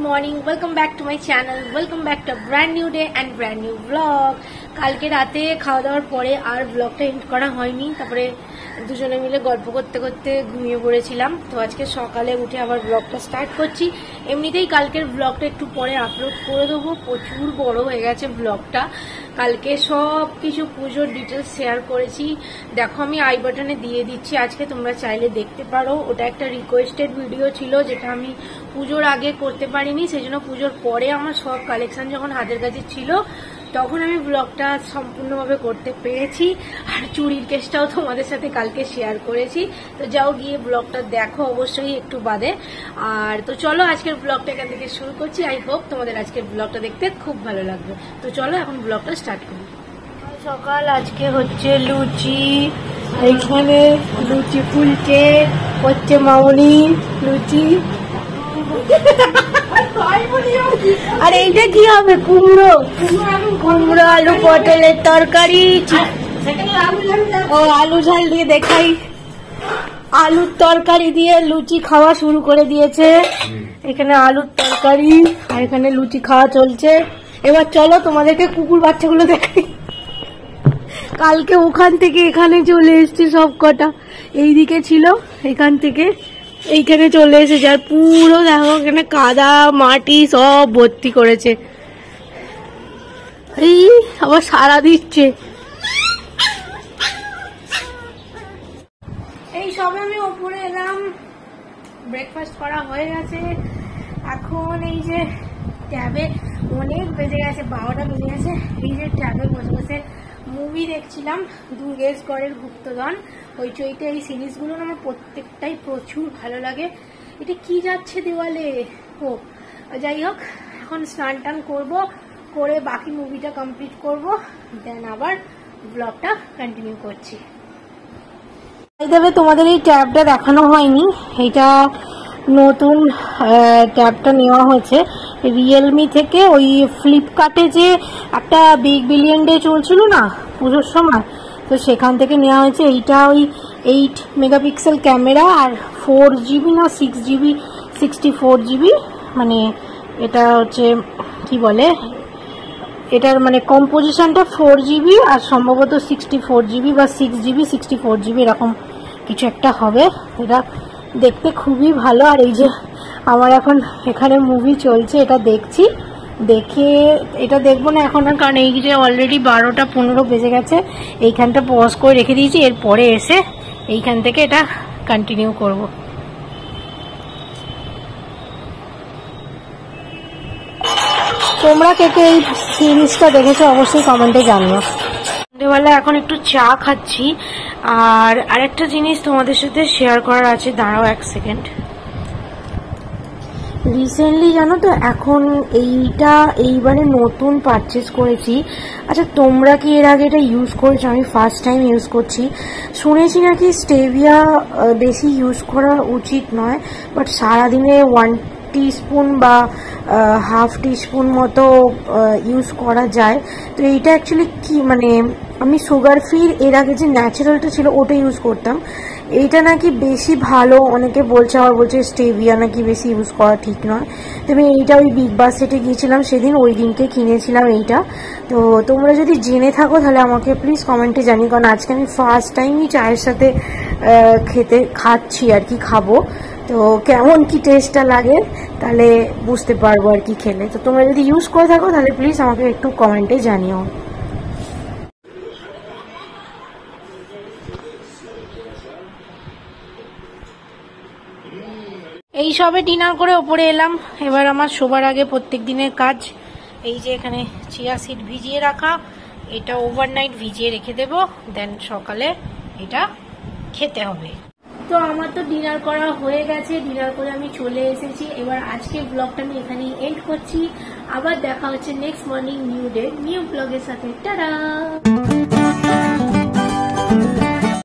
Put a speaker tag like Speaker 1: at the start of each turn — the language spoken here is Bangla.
Speaker 1: Morning, welcome back to my channel, welcome back to brand new day and brand new blog. কালকে রাতে খাওয়া দাওয়ার পরে আর ব্লগটা এন্ড করা হয়নি, তারপরে দুজনে মিলে গল্প করতে করতে ঘুমিয়ে পড়েছিলাম। তো আজকে সকালে উঠে আবার ব্লগটা স্টার্ট করছি। এমনিতেই কালকের ব্লগটা একটু পরে আপলোড করে দেবো, প্রচুর বড় হয়ে গেছে ব্লগটা। কালকে সব কিছু পুজোর ডিটেলস শেয়ার করেছি, দেখো আমি আই বাটনে দিয়ে দিচ্ছি, আজকে তোমরা চাইলে দেখতে পারো। ওটা একটা রিকোয়েস্টেড ভিডিও ছিল যেটা আমি পুজোর আগে করতে পারিনি, সেই জন্য পুজোর পরে আমার সব কালেকশন যখন হাতের কাছে ছিল তখন আমি ব্লগটা সম্পূর্ণভাবে করতে পেরেছি। আর চুরির কেসটাও তোমাদের সাথে কালকে শেয়ার করেছি, তো যাও গিয়ে ব্লগটা দেখো অবশ্যই একটু বাদে। আর তো চলো আজকের ব্লগটা এখান থেকে শুরু করছি। আই হোপ তোমাদের আজকের ব্লগটা দেখতে খুব ভালো লাগবে। তো চলো এখন ব্লগটা স্টার্ট করি। সকাল আজকে হচ্ছে লুচি, এইখানে লুচি ফুলছে, হচ্ছে মামনি লুচি। আর এইটা কি হবে? কুমড়ো, কুমড়ো আলু পটলের তরকারি। ও আলু ঝাল দিয়ে দেখাই, আলুর তরকারি দিয়ে লুচি খাওয়া শুরু করে দিয়েছে। এখানে আলুর তরকারি আর এখানে লুচি খাওয়া চলছে। এবার চলো তোমাদেরকে কুকুর বাচ্চাগুলো দেখাই। কালকে ওখান থেকে এখানে চলে এসছে সব কটা, এইদিকে ছিল, এখান থেকে এইখানে চলে এসেছে। আর পুরো দেখো এখানে কাদা মাটি সব ভর্তি করেছে। এই আবার সারা দিচ্ছে। এই সবে আমি ওপরে এলাম, ব্রেকফাস্ট করা হয়ে গেছে। এখন এই যে ট্যাবে অনেক বেজে গেছে, 12টা বেজে গেছে। এই যে ট্যাবে বসে বসে মুভি দেখছিলাম, দুর্গেশগড়ের গুপ্তধন। হইচইতে এই সিরিজগুলো আমার প্রত্যেকটাই প্রচুর ভালো লাগে। এটা কি যাচ্ছে দেওয়ালে? ও যাই হোক, এখন স্নান টান করবো, করে বাকি মুভিটা কমপ্লিট করবো, দেন আবার ব্লগটা কন্টিনিউ করছি। তবে তোমাদের এই ট্যাবটা দেখানো হয়নি, এটা নতুন ট্যাবটা নেওয়া হয়েছে রিয়েলমি থেকে। ওই ফ্লিপকার্টে যে একটা বিগ বিলিয়ন ডে চলছিল না পুজোর সময়, তো সেখান থেকে নেওয়া হয়েছে। এইটা ওই 8 মেগাপিক্সেল ক্যামেরা আর 4GB না 6GB 64GB, মানে এটা হচ্ছে কি বলে, এটার মানে কম্পোজিশনটা 4GB আর সম্ভবত 64GB বা 6GB 64GB এরকম কিছু একটা হবে। এটা দেখতে খুবই ভালো। আর এই যে আমার এখন এখানে মুভি চলছে, এটা দেখছি, দেখে এটা দেখবো না এখন, কারণ এই যে অলরেডি 12টা 15 বেজে গেছে। এইখানটা পজ করে রেখে দিয়েছি, এরপরে এসে এইখান থেকে এটা কন্টিনিউ করব। তোমরা কে কে এই সিরিজটা দেখেছো অবশ্যই কমেন্টে জানিও। সন্ধ্যেবেলা এখন একটু চা খাচ্ছি। আর আরেকটা জিনিস তোমাদের সাথে শেয়ার করার আছে, দাঁড়াও এক সেকেন্ড। রিসেন্টলি জানো তো, এখন এইবারে নতুন পারচেস করেছি। আচ্ছা তোমরা কি এর আগে এটা ইউজ করেছো? আমি ফার্স্ট টাইম ইউজ করছি। শুনেছি নাকি স্টেভিয়া বেশি ইউজ করা উচিত নয়, বাট সারাদিনে 1 টিস্পুন বা হাফ টিস্পুন মতো ইউজ করা যায়। তো এইটা অ্যাকচুয়ালি কি, মানে আমি সুগার ফ্রির এর আগে যে ন্যাচারালটা ছিল ওটা ইউজ করতাম। এইটা নাকি বেশি ভালো, অনেকে বলছে, আবার বলছে স্টেভিয়া নাকি বেশি ইউজ করা ঠিক নয়। তো আমি এইটা ওই বিগ বাস্কেটে গিয়েছিলাম সেদিন, ওই দিনকে কিনেছিলাম এইটা। তো তোমরা যদি জেনে থাকো তাহলে আমাকে প্লিজ কমেন্টে জানিও, কারণ আজকে আমি ফার্স্ট টাইমই চায়ের সাথে খাচ্ছি আর কি, খাবো। তো কেমন কি টেস্টটা লাগে তাহলে বুঝতে পারবো আর কি খেলে। তো তোমরা যদি ইউজ করে থাকো তাহলে প্লিজ আমাকে একটু কমেন্টে জানিও। এই সবে ডিনার করে ওপরে এলাম। এবার আমার শোবার আগে প্রত্যেক দিনের কাজ, এই যে এখানে চিয়া সিড ভিজিয়ে রাখা, এটা ওভারনাইট ভিজিয়ে রেখে দেবো, দেন সকালে এটা খেতে হবে। তো আমার তো ডিনার করা হয়ে গেছে, ডিনার করে আমি চলে এসেছি। এবার আজকে ব্লগটা আমি এখানেই এন্ড করছি। আবার দেখা হচ্ছে next morning new day new ব্লগের সাথে। টাটা।